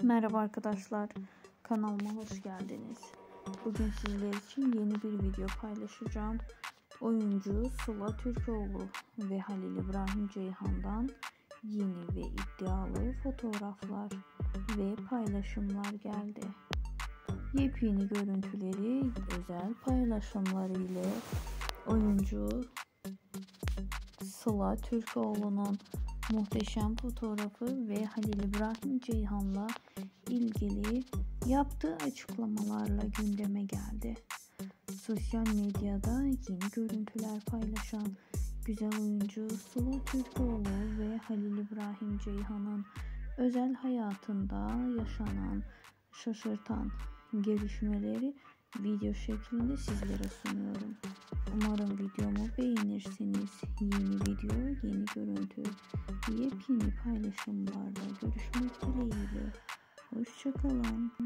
Merhaba arkadaşlar, kanalıma hoş geldiniz. Bugün sizler için yeni bir video paylaşacağım. Oyuncu Sıla Türkoğlu ve Halil İbrahim Ceyhan'dan yeni ve iddialı fotoğraflar ve paylaşımlar geldi. Yepyeni görüntüleri, özel paylaşımları ile oyuncu Sıla Türkoğlu'nun muhteşem fotoğrafı ve Halil İbrahim Ceyhan'la ilgili yaptığı açıklamalarla gündeme geldi. Sosyal medyada yeni görüntüler paylaşan güzel oyuncu Sıla Türkoğlu ve Halil İbrahim Ceyhan'ın özel hayatında yaşanan şaşırtan gelişmeleri video şeklinde sizlere sunuyorum. Umarım videomu beğenirsiniz. Yeni video, yeni görüntü, yepyeni paylaşımlarda görüşmek dileğiyle. Hoşça kalın.